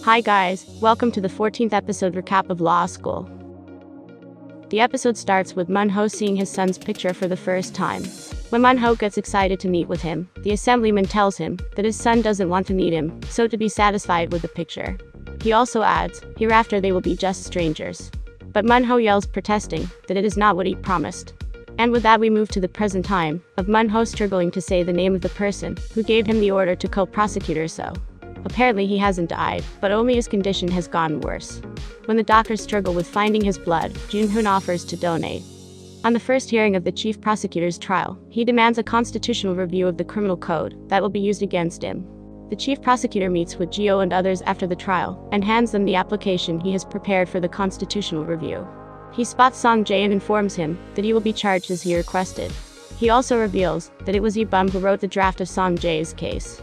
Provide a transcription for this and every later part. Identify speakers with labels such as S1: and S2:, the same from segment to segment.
S1: Hi guys, welcome to the 14th episode recap of Law School. The episode starts with Mun-ho seeing his son's picture for the first time. When Mun-ho gets excited to meet with him, the assemblyman tells him that his son doesn't want to meet him, so to be satisfied with the picture. He also adds, hereafter they will be just strangers. But Mun-ho yells protesting that it is not what he promised. And with that we move to the present time, of Mun-ho struggling to say the name of the person who gave him the order to kill prosecutor Seo. Apparently he hasn't died, but only his condition has gotten worse. When the doctors struggle with finding his blood, Jung-hoon offers to donate. On the first hearing of the chief prosecutor's trial, he demands a constitutional review of the criminal code that will be used against him. The chief prosecutor meets with Jeo and others after the trial, and hands them the application he has prepared for the constitutional review. He spots Seung-jae and informs him that he will be charged as he requested. He also reveals that it was Ye-bum who wrote the draft of Seung-jae's case.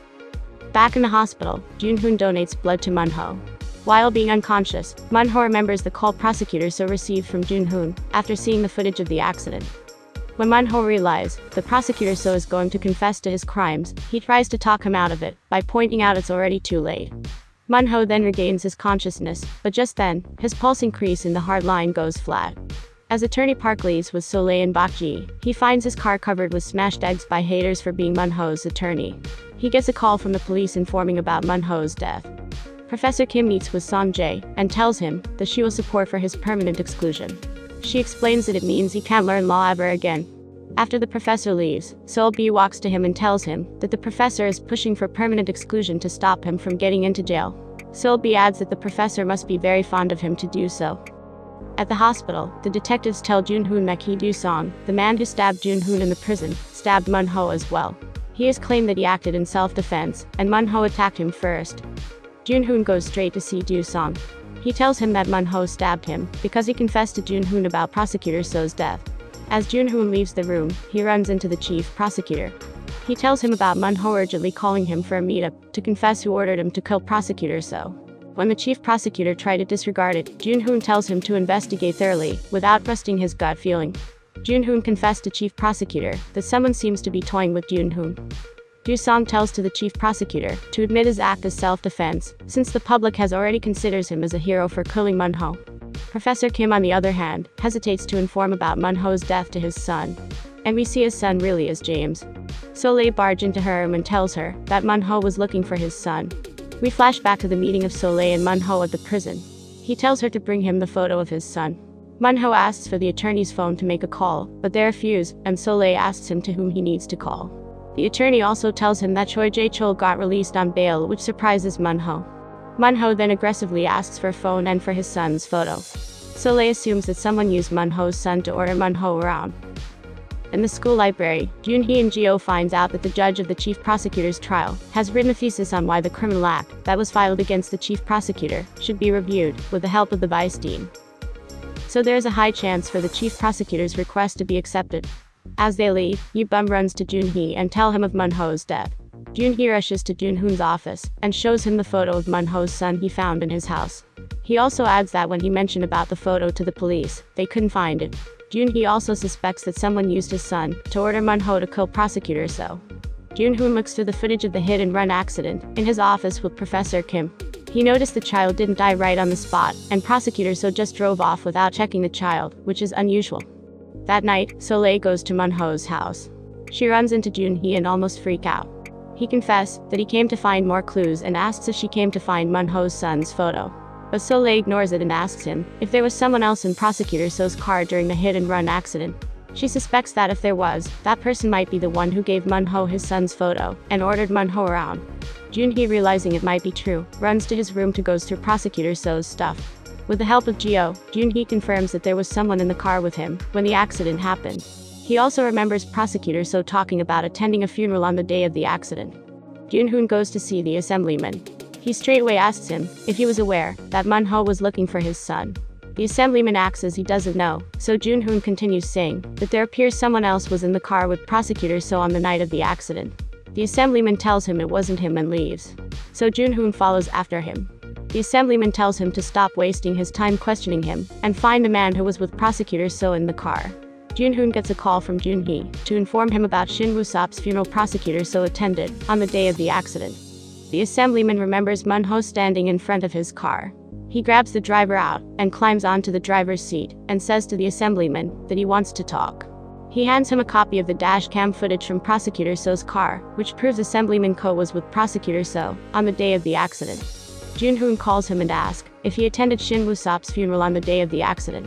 S1: Back in the hospital, Jung-hoon donates blood to Mun-ho. While being unconscious, Mun-ho remembers the call prosecutor Seo received from Jung-hoon after seeing the footage of the accident. When Mun-ho realizes the prosecutor Seo is going to confess to his crimes, he tries to talk him out of it by pointing out it's already too late. Mun-ho then regains his consciousness, but just then, his pulse increase in the hard line goes flat. As attorney Park leaves with Sol A and Bok-gi, he finds his car covered with smashed eggs by haters for being Mun-ho's attorney. He gets a call from the police informing about Mun-ho's death. Professor Kim meets with Seung-jae and tells him that she will support for his permanent exclusion. She explains that it means he can't learn law ever again. After the professor leaves, Sol B walks to him and tells him that the professor is pushing for permanent exclusion to stop him from getting into jail. Sol B adds that the professor must be very fond of him to do so. At the hospital, the detectives tell Jun-hoon that Ki Do-song, the man who stabbed Jun-hoon in the prison, stabbed Mun-ho as well. He has claimed that he acted in self-defense, and Mun-ho attacked him first. Jun-hoon goes straight to see Do-song. He tells him that Mun-ho stabbed him because he confessed to Jun-hoon about prosecutor Seo's death. As Jun-hoon leaves the room, he runs into the chief prosecutor. He tells him about Mun-ho urgently calling him for a meetup to confess who ordered him to kill prosecutor Seo. When the chief prosecutor tried to disregard it, Jun-hoon tells him to investigate thoroughly, without trusting his gut feeling. Jun-hoon confessed to chief prosecutor that someone seems to be toying with Jun-hoon. Do-song tells to the chief prosecutor to admit his act as self-defense, since the public has already considers him as a hero for killing Mun-ho. Professor Kim, on the other hand, hesitates to inform about Mun-ho's death to his son. And we see his son really as James. Sol A barges into her room and tells her that Mun-ho was looking for his son. We flash back to the meeting of Sol A and Mun-ho at the prison. He tells her to bring him the photo of his son. Mun-ho asks for the attorney's phone to make a call, but they refuse, and Sol A asks him to whom he needs to call. The attorney also tells him that Choi Jae-chol got released on bail, which surprises Mun-ho. Mun-ho then aggressively asks for a phone and for his son's photo. Sol A assumes that someone used Mun-ho's son to order Mun-ho around. In the school library, Joon-hee and Jeo finds out that the judge of the chief prosecutor's trial has written a thesis on why the criminal act that was filed against the chief prosecutor should be reviewed, with the help of the vice dean. So there is a high chance for the chief prosecutor's request to be accepted. As they leave, Ye-bum runs to Joon-hee and tells him of Mun-ho's death. Joon-hee rushes to Jun-hoon's office and shows him the photo of Mun-ho's son he found in his house. He also adds that when he mentioned about the photo to the police, they couldn't find it. Joon-hee also suspects that someone used his son to order Mun-ho to kill prosecutor Seo. Jun-hoon looks through the footage of the hit-and-run accident in his office with Professor Kim. He noticed the child didn't die right on the spot, and prosecutor Seo just drove off without checking the child, which is unusual. That night, Sol A goes to Mun-ho's house. She runs into Joon-hee and almost freaks out. He confesses that he came to find more clues and asks if she came to find Mun-ho's son's photo. But Sol A ignores it and asks him if there was someone else in prosecutor Seo's car during the hit-and-run accident. She suspects that if there was, that person might be the one who gave Mun-ho his son's photo and ordered Mun-ho around. Joon-hee, realizing it might be true, runs to his room to go through prosecutor Seo's stuff. With the help of Jeo, Joon-hee confirms that there was someone in the car with him when the accident happened. He also remembers prosecutor Seo talking about attending a funeral on the day of the accident. Jun-hoon goes to see the assemblyman. He straightway asks him if he was aware that Mun-ho was looking for his son. The assemblyman acts as he doesn't know, so Jun-hoon continues saying that there appears someone else was in the car with prosecutor Seo on the night of the accident. The assemblyman tells him it wasn't him and leaves. So Jun-hoon follows after him. The assemblyman tells him to stop wasting his time questioning him and find the man who was with prosecutor Seo in the car. Jun-hoon gets a call from Joon-hee to inform him about Shin Woo-sop's funeral prosecutor Seo attended on the day of the accident. The assemblyman remembers Mun-ho standing in front of his car. He grabs the driver out and climbs onto the driver's seat and says to the assemblyman that he wants to talk. He hands him a copy of the dash cam footage from Prosecutor Seo's car, which proves Assemblyman Ko was with Prosecutor Seo on the day of the accident. Jung-hoon calls him and asks if he attended Shin Woo-sop's funeral on the day of the accident.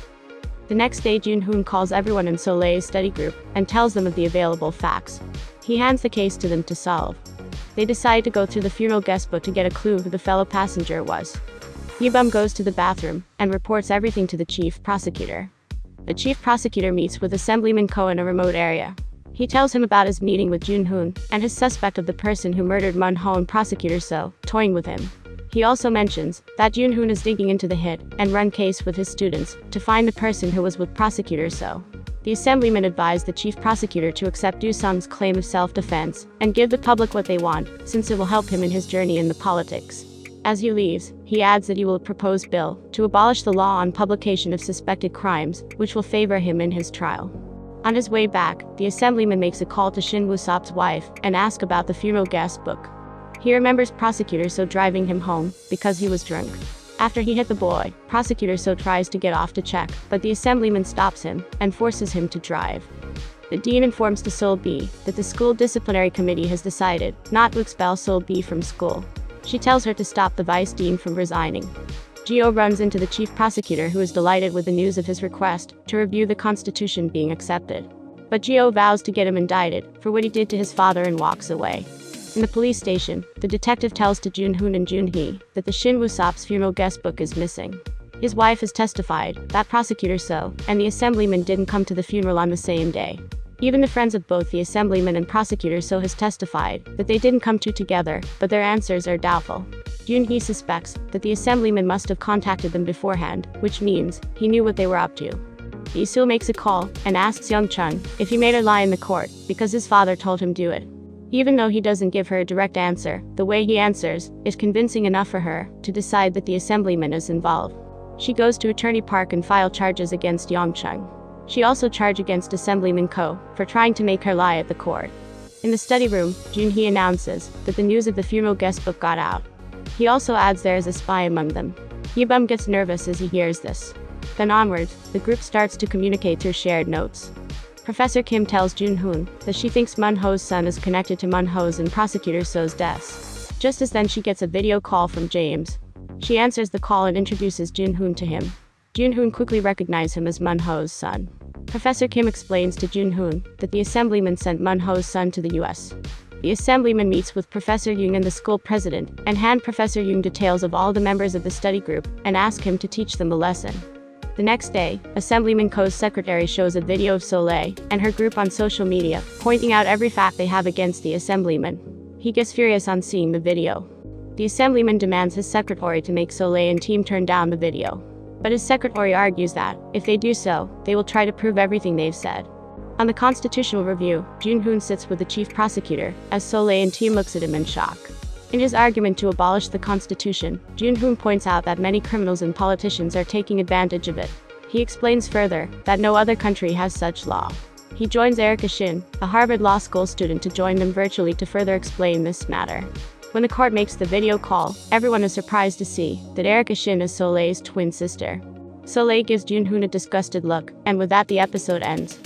S1: The next day, Jung-hoon calls everyone in Soleil's study group and tells them of the available facts. He hands the case to them to solve. They decide to go through the funeral guest book to get a clue who the fellow passenger was. Ye-bum goes to the bathroom and reports everything to the chief prosecutor. The chief prosecutor meets with Assemblyman Ko in a remote area. He tells him about his meeting with Jung-hoon and his suspect of the person who murdered Mun-ho and Prosecutor Seo, toying with him. He also mentions that Jung-hoon is digging into the hit and run case with his students to find the person who was with Prosecutor Seo. The assemblyman advised the chief prosecutor to accept Do-sung's claim of self-defense and give the public what they want, since it will help him in his journey in the politics. As he leaves, he adds that he will propose bill to abolish the law on publication of suspected crimes, which will favor him in his trial. On his way back, the assemblyman makes a call to Shin Woo-sop's wife and asks about the funeral guest book. He remembers Prosecutor Seo driving him home because he was drunk. After he hit the boy, Prosecutor Seo tries to get off to check, but the assemblyman stops him and forces him to drive. The dean informs to Sol B that the school disciplinary committee has decided not to expel Sol B from school. She tells her to stop the vice dean from resigning. Geo runs into the chief prosecutor, who is delighted with the news of his request to review the constitution being accepted. But Geo vows to get him indicted for what he did to his father and walks away. In the police station, the detective tells to Jun-hoon and Jun-hee that the Shin Woo-sop's funeral guest book is missing. His wife has testified that Prosecutor Seo and the assemblyman didn't come to the funeral on the same day. Even the friends of both the assemblyman and Prosecutor Seo has testified that they didn't come together, but their answers are doubtful. Jun-hee suspects that the assemblyman must have contacted them beforehand, which means he knew what they were up to. Ye-seul makes a call and asks Young-chung if he made her lie in the court because his father told him to do it. Even though he doesn't give her a direct answer, the way he answers is convincing enough for her to decide that the assemblyman is involved. She goes to Attorney Park and file charges against Young-chung. She also charged against Assemblyman Ko for trying to make her lie at the court. In the study room, Jun-hee announces that the news of the funeral guest book got out. He also adds there is a spy among them. Ye-bum gets nervous as he hears this. Then onwards, the group starts to communicate through shared notes. Professor Kim tells Jun-hoon that she thinks Mun-ho's son is connected to Mun-ho's and Prosecutor Seo's deaths. Just as then she gets a video call from James. She answers the call and introduces Jun-hoon to him. Jun-hoon quickly recognizes him as Mun-ho's son. Professor Kim explains to Jun-hoon that the assemblyman sent Mun-ho's son to the US. The assemblyman meets with Professor Jung and the school president and hand Professor Jung details of all the members of the study group and ask him to teach them a lesson. The next day, Assemblyman Ko's secretary shows a video of Sol A and her group on social media, pointing out every fact they have against the assemblyman. He gets furious on seeing the video. The assemblyman demands his secretary to make Sol A and team turn down the video. But his secretary argues that, if they do so, they will try to prove everything they've said. On the constitutional review, Jun-hoon sits with the chief prosecutor, as Sol A and team looks at him in shock. In his argument to abolish the constitution, Jun-hoon points out that many criminals and politicians are taking advantage of it. He explains further that no other country has such law. He joins Erica Shin, a Harvard Law School student, to join them virtually to further explain this matter. When the court makes the video call, everyone is surprised to see that Erica Shin is Sol A's twin sister. Sol A gives Jun-hoon a disgusted look, and with that the episode ends.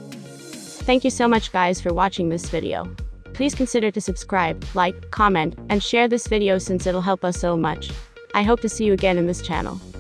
S1: Thank you so much guys for watching this video. Please consider to subscribe, like, comment, and share this video since it'll help us so much. I hope to see you again in this channel.